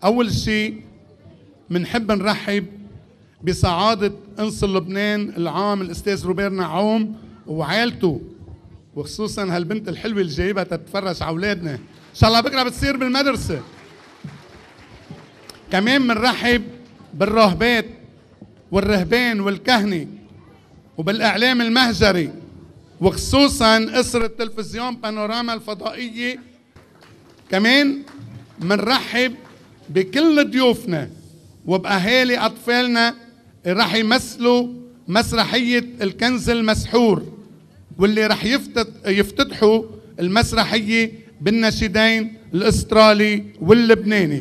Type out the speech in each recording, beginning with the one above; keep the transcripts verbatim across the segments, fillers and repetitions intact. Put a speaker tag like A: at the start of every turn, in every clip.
A: أول شيء منحب نرحب بسعادة أنصل لبنان العام الأستاذ روبير نعوم وعائلته، وخصوصا هالبنت الحلوة اللي جايبها تتفرج على أولادنا، إن شاء الله بكرة بتصير بالمدرسة. كمان منرحب بالراهبات والرهبان والكهنة وبالإعلام المهجري، وخصوصا أسرة تلفزيون بانوراما الفضائية. كمان منرحب بكل ضيوفنا وبأهالي أطفالنا رح يمثلوا مسرحية الكنز المسحور، واللي رح يفتتحوا المسرحية بالنشيدين الأسترالي واللبناني.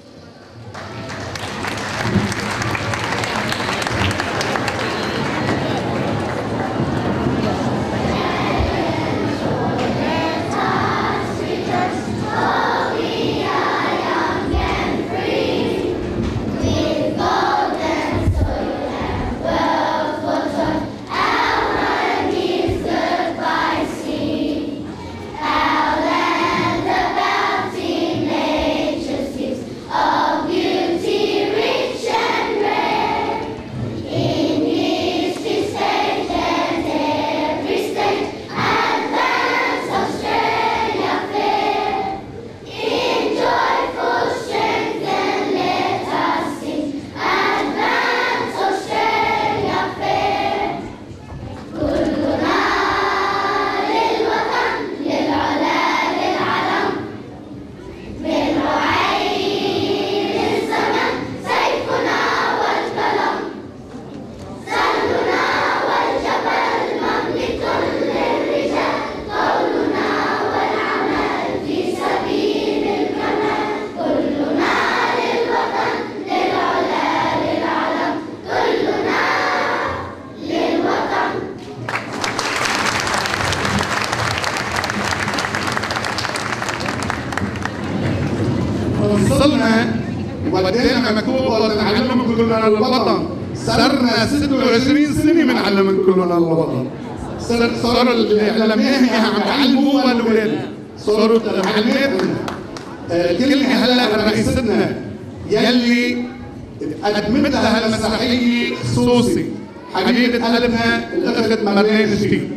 A: وصلنا ودينا مكتوب نعلمكم كلنا الوطن، صرنا ستة وعشرين سنة بنعلم كلنا الوطن، صار صار اللي علمناها عم تعلموها الاولاد، صاروا معلماتنا. كلمة هلا رئيستنا يلي قدمت لها المسرحية خصوصي حبيبة قلبنا الأخت مريم جديد.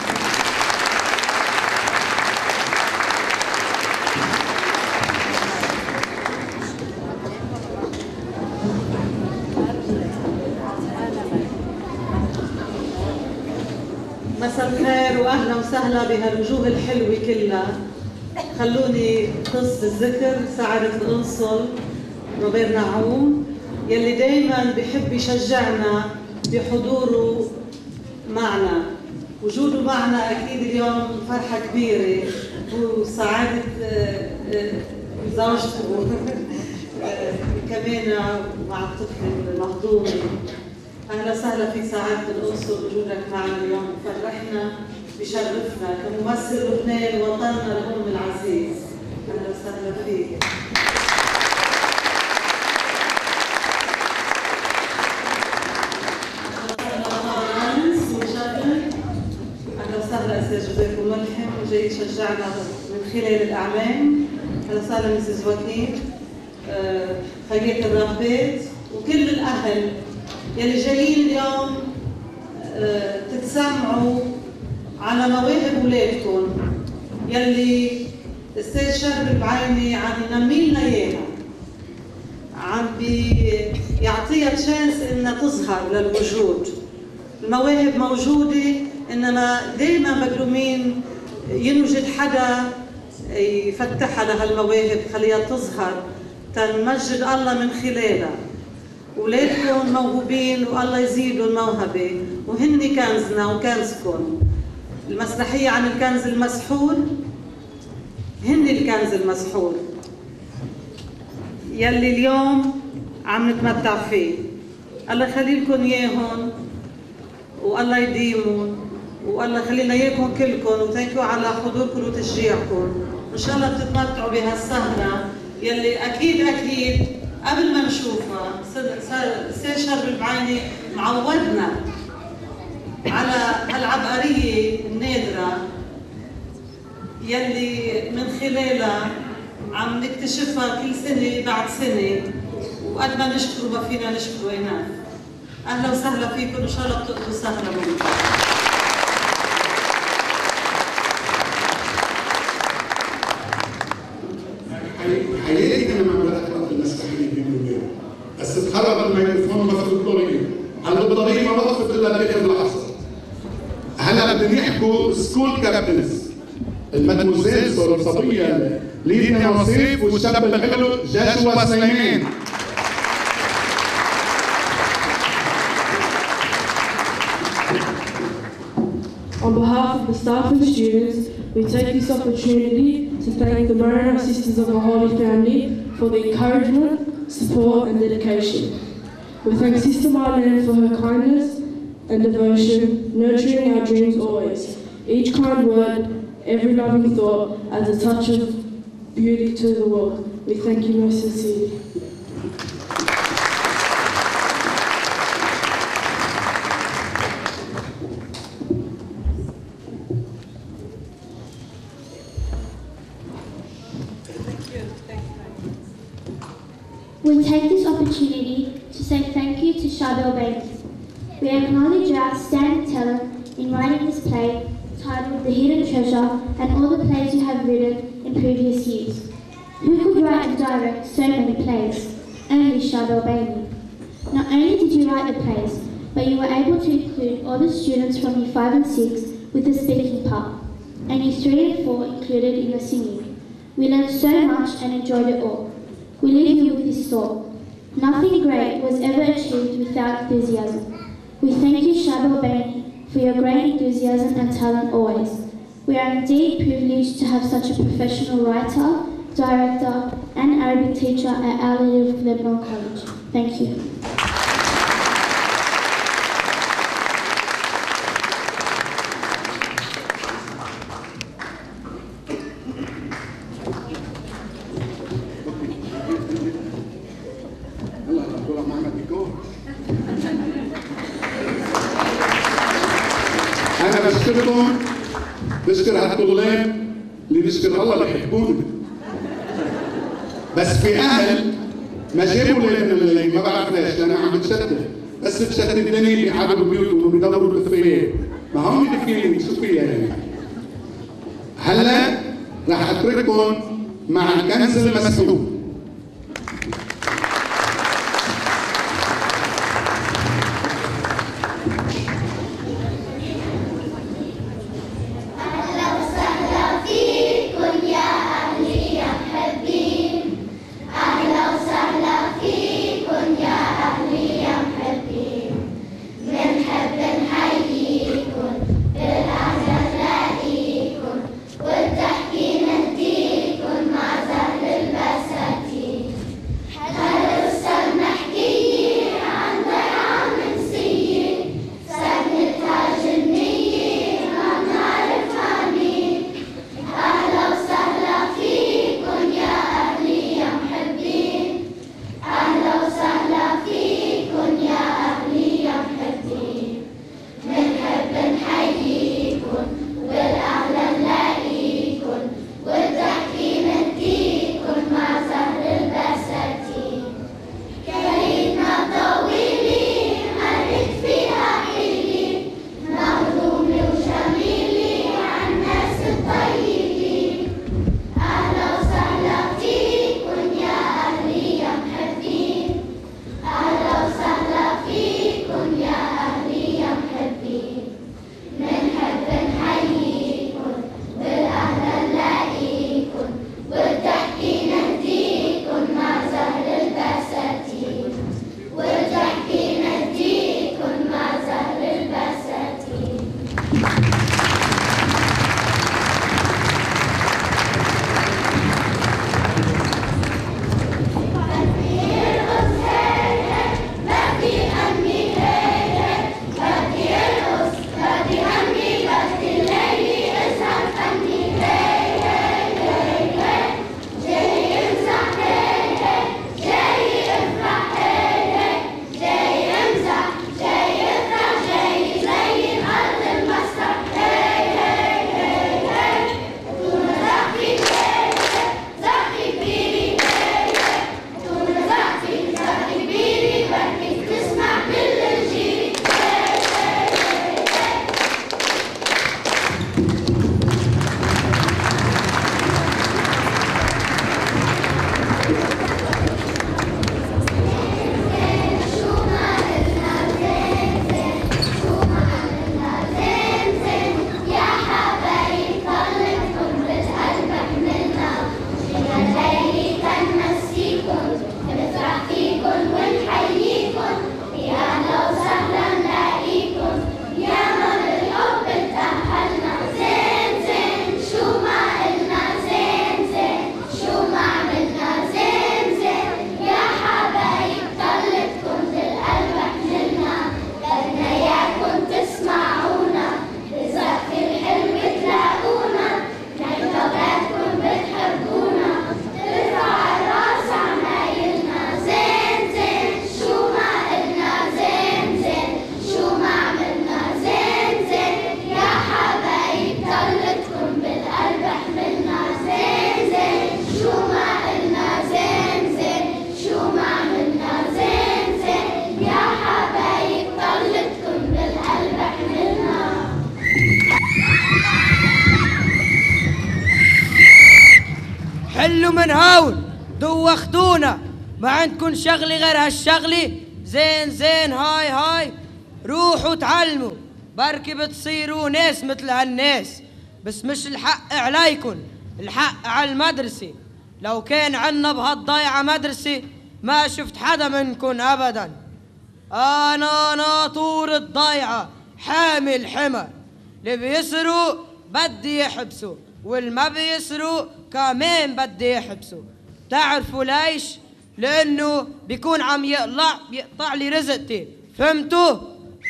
B: مساء الخير واهلا وسهلا بهالوجوه الحلوه كلها. خلوني قص الذكر سعادة القنصل روبير نعوم يلي دايما بحب يشجعنا بحضوره معنا. وجوده معنا اكيد اليوم فرحه كبيره، وسعاده زوجته كمان مع الطفل المهضوم. اهلا وسهلا في سعاده القنصل، وجودك معنا اليوم بفرحنا بشرفنا كممثل لبنان وطننا الام العزيز. اهلا وسهلا فيك. اهلا وسهلا استاذ جوزيف ملحم وجاي يشجعنا من خلال الاعلام. اهلا وسهلا مسز وكيل، خلية الراهبات وكل الاهل يلي جايين اليوم تتسمعوا على مواهب اولادكم يلي الاستاذ شرب البعيني عم ينمي لنا اياها، عم بيعطيها تشانس انها تظهر للوجود. المواهب موجوده، انما دائما مظلومين ينوجد حدا يفتحها لهالمواهب خليها تظهر تنمجد الله من خلالها. اولادكم موهوبين والله يزيدوا الموهبه، وهن كنزنا وكنزكم. المسرحيه عن الكنز المسحور، هن الكنز المسحور يلي اليوم عم نتمتع فيه. الله يخلي لكم اياهم والله يديمهم، والله يخلينا اياكم كلكم، وثانكيو على حضوركم وتشجيعكم. ان شاء الله بتتمتعوا بهالسهره يلي اكيد اكيد قبل ما نشوفها استاذ شرب البعيني معودنا على هالعبقريه النادره يلي من خلالها عم نكتشفها كل سنة بعد سنة، وقد ما نشكره ما فينا نشكره ينام. أهلا وسهلا فيكم، إن شاء الله بتقضوا سهرة ممتعة.
A: حقيقي أنا ما بدأت أقرأ المسرحية بالليل، بس اتخرب الميكروفون ما في الطريق، هلا بالطريق ما وقفت إلا بآخر لحظة. هلا بدنا نحكوا سكول كابتنز، المدموزيل صار صبية ليديا نصيف والشاب الحلو جاشوا سليمان.
C: On behalf of the staff and students, we take this opportunity to thank the Maronite Sisters of the Holy Family for the encouragement, support and dedication. We thank Sister Marlene for her kindness and devotion, nurturing our dreams always. Each kind word, every loving thought adds a touch of beauty to the world. We thank you most sincerely.
D: We take this opportunity to say thank you to Charbel Bailey. We acknowledge your outstanding talent in writing this play titled The Hidden Treasure and all the plays you have written in previous years. Who could write and direct so many plays? Only Charbel Bailey. Not only did you write the plays, but you were able to include all the students from year five and six with the speaking part, and year three and four included in the singing. We learned so much and enjoyed it all. We leave you with this thought: nothing great was ever achieved without enthusiasm. We thank you, Charbel Bailey, for your great enthusiasm and talent always. We are indeed privileged to have such a professional writer, director and Arabic teacher at Our Lady of Lebanon College. Thank you.
A: أنا بشكركم، بشكر هالطلاب اللي بشكر الله اللي يحبوني. بس في أهل ما جابوا لي من الليل، ما بعرف ليش، لأن عم بتشتت، بس بتشتتني بيقعدوا ببيوتهم وبيدوروا بالدفايات، ما هم دفيانين شو فيها يعني. هلا رح أترككم مع الكنز المسحوب.
E: والتحكي نديكن مع زهر البسل. حلوا من هون، دوختونا، ما عندكن شغلة غير هالشغلة؟ زين زين، هاي هاي روحوا تعلموا، بركي بتصيروا ناس مثل هالناس. بس مش الحق عليكن، الحق على المدرسة. لو كان عنا بهالضيعة مدرسة ما شفت حدا منكن أبدا. أنا ناطور الضيعة حامل حمى، اللي بيسروا بدي يحبسوا واللي ما بيسروا كمان بدي يحبسوا. تعرفوا ليش؟ لأنه بيكون عم يقلع يقطع لي رزقتي، فهمتوا؟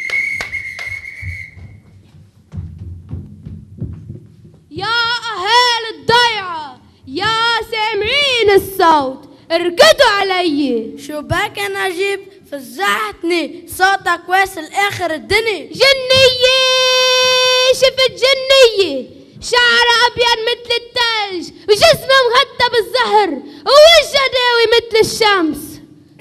C: يا أهالي الضيعة، يا سامعين الصوت، اركضوا علي.
F: شو بك يا نجيب؟ فزعتني، صوتك واصل آخر الدنيا.
C: جنية، شفت جنية، شعرها أبيض مثل الثلج وجسمها مغطى بالزهر ووجهها داوي مثل الشمس.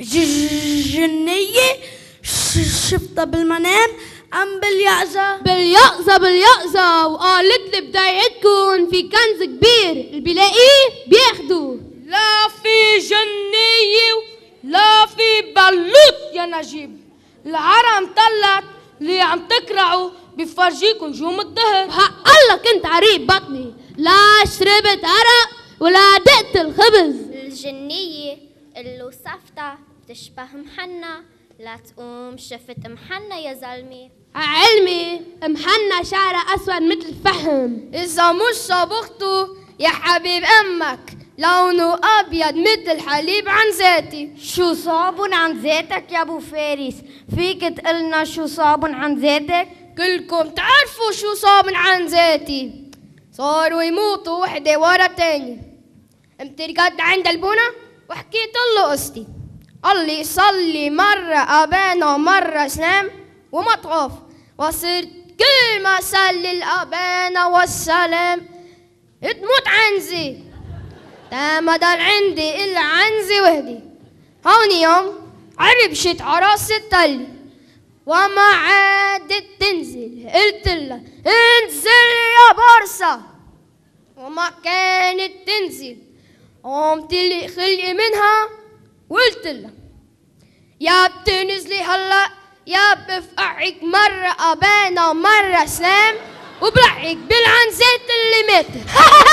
F: جنية؟ شفتها بالمنام أم باليقظة؟
C: باليقظة باليقظة، وقالت لي بضيعتكن في كنز كبير اللي بيلاقيه بياخدوه.
F: لا في جنية لا في بلوط يا نجيب. العرم طلت اللي عم تكرعوا بفرجيكم نجوم الدهر.
C: حق الله كنت عريب بطني، لا شربت عرق ولا دقت الخبز.
G: الجنية اللي وصفتها بتشبه محنة، لا تقوم شفت محنة يا زلمي.
C: علمي محنة شعرها أسود مثل الفحم.
F: إذا مش صبغته يا حبيب أمك لونه أبيض مثل الحليب عن ذاتي.
G: شو صابن عن ذاتك يا أبو فارس؟ فيك تقلنا شو صابن عن ذاتك؟
F: كلكم تعرفوا شو صابن عن ذاتي. صاروا يموتوا وحدة ورا تاني. قمت رقدت عند البنا وحكيت له قصتي. قال لي صلي مرة أبانا ومرة سلام وما تخاف. وصرت كل ما صلي الأبانا والسلام تموت عنزي. تا ما ضل عندي إلا عنزي وحدي. هون يوم عربشت عراس التل وما عادت تنزل. قلت لها انزل يا برصة وما كانت تنزل. قمت لي خلقي منها وقلت لها يا بتنزلي هلا يا بفقعك مرة أبانا ومرة سلام وبلحقك بالعنزات اللي ماتت.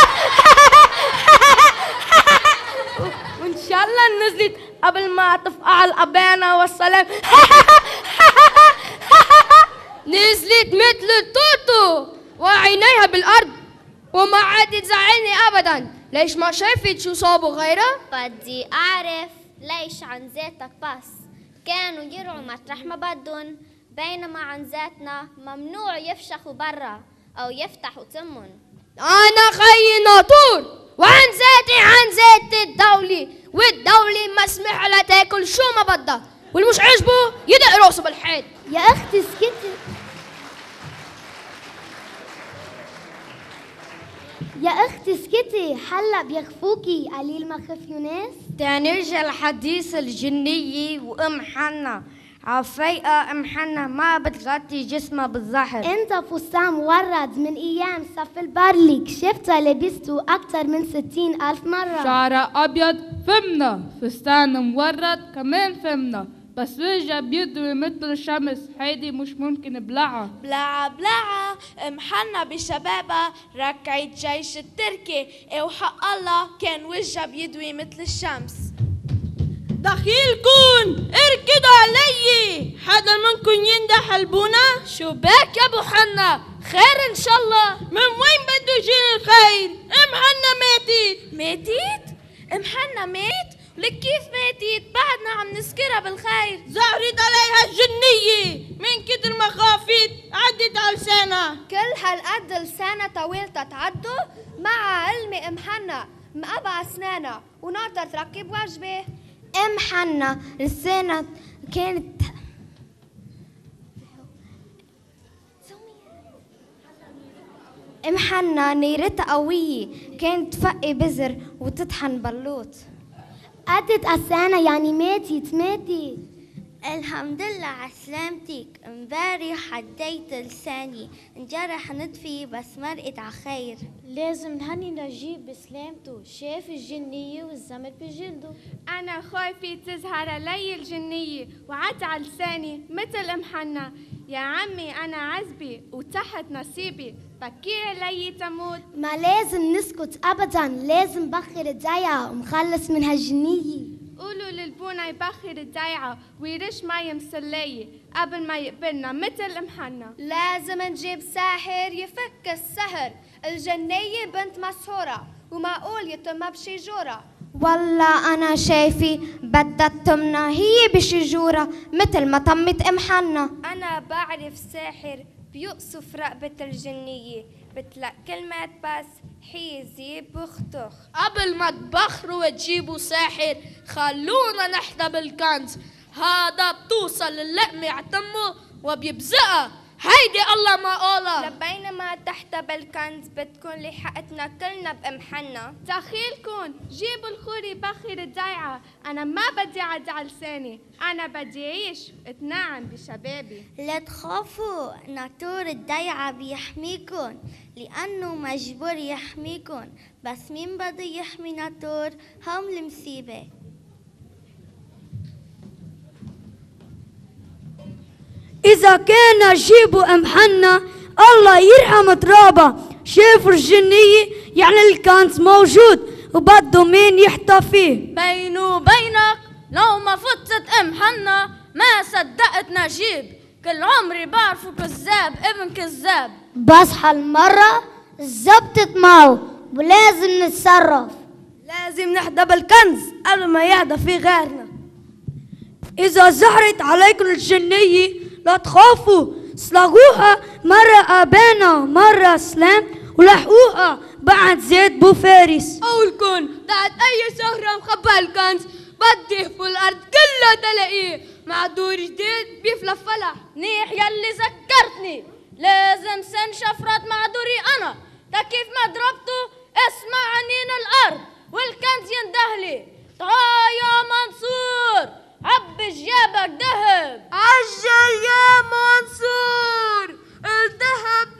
F: وإن شاء الله نزلت قبل ما تفقع الأبانا والسلام. نزلت مثل التوتو وعينيها بالأرض وما عاد تزعلني أبدا. ليش ما شافت شو صابوا غيرها؟
G: بدي أعرف ليش عن ذاتك بس كانوا يرعوا مطرح ما بدن، بينما عن ذاتنا ممنوع يفشخوا برا أو يفتحوا تمن.
F: أنا خي ناطور وعن ذاتي عن ذات الدولة، والدولة مسموح لها تاكل شو ما بدها، واللي مش عجبه يدق راسه بالحيط.
D: يا أختي اسكتي، يا أختي اسكتي، حلا بيخفوكي قليل ما خفيوا ناس.
F: تنرجع الحديث الجنية وأم حنا. عفيقة أم حنا ما بتغطي جسمها بالظهر.
D: انت فستان مورد من ايام صف البرليك، شفتها لبسته اكتر من ستين الف مرة.
H: شعرها ابيض فهمنا، فستان مورد كمان فهمنا، بس وجهها بيضوي مثل الشمس، هيدي مش ممكن بلعها.
I: بلعة بلعة ام حنا بشبابها ركعت جيش التركي، وحق الله كان وجهها بيضوي مثل الشمس.
J: دخيلكن اركضوا علي، حدا منكن يندح البنا؟
F: شو باك يا ابو حنا؟ خير ان شاء الله.
J: من وين بده يجيني الخير؟ ام حنا ماتت.
I: ماتت؟ ام حنا مات؟ لك كيف ماتت؟ بعدنا عم نذكرها بالخير.
J: زهرت عليها الجنية، من كتر ما خافت عدت على لسانها.
G: كل هالقد لسانها طويل تتعدوا؟ مع علمي ام حنا مقبع اسنانها وناطر تركب وجبه. ام حنا لسانها كانت ام حنا نيرتها قوية، كانت تفقي بزر وتطحن بلوط.
D: قدت أسانة يعني ماتت ماتت.
K: الحمد لله على سلامتك. امبارح عديت لساني انجرح نطفي بس مرقت على خير.
L: لازم نهني نجيب بسلامته، شاف الجنية والزمر بجلده.
M: أنا خوفي تظهر علي الجنية وعد على لساني مثل أم حنا. يا عمي أنا عزبي وتحت نصيبي، بكي علي تموت.
N: ما لازم نسكت أبدا، لازم بخر الضيعة ومخلص من هالجنية.
M: قولوا للبونا يبخر الضيعة ويرش مي مسلية قبل ما يقبلنا مثل أم حنا.
G: لازم نجيب ساحر يفك السهر، الجنية بنت مسحورة ومعقول يتم بشجورة.
N: والله أنا شايفي بدها تمنا هي بشجورة مثل ما تمت أم حنا.
G: أنا بعرف ساحر بيقصف رقبة الجنية، بتلق كلمات بس حيزي بختخ.
J: قبل ما تبخروا وتجيبوا ساحر خلونا نحظى بالكنز، هذا بتوصل اللقمة عتمه وبيبزقها، هيدي الله ما قولها.
G: لبينما تحت بالكنز بتكون لحقتنا كلنا بأم حنا.
M: دخيلكن جيبوا الخوري بخر الضيعة، أنا ما بدي عد على لساني، أنا بدي أعيش اتنعم بشبابي.
K: لا تخافوا، ناطور الضيعة بيحميكن لأنه مجبور يحميكن، بس مين بده يحمي ناطور؟ هم المصيبة.
O: إذا كان جيبوا أم حنا الله يرحم ترابة، شافوا الجنية يعني الكنز موجود وبده مين يحتى فيه.
J: بيني وبينك لو ما فتت أم حنا ما صدقت نجيب، كل عمري بعرفه كذاب ابن كذاب.
N: بس هالمرة زبطت معه ولازم نتصرف.
O: لازم نحدى بالكنز قبل ما يحدى فيه غيرنا. إذا زهرت عليكم الجنية لا تخافوا، صلغوها مرة أبانا مرة سلام ولحقوها بعد زيد بو فارس.
J: قولكن تحت أي سهرة مخبى الكنز بدي في الأرض كلها تلاقيه، مع دور جديد بيفلفلها. منيح يلي ذكرتني، لازم سن شفرات مع دوري أنا، تا كيف ما ضربته اسمع عنين الأرض والكنز يندهلي. تعال يا منصور عبي جيابك ذهب.
M: عجل يا منصور، الذهب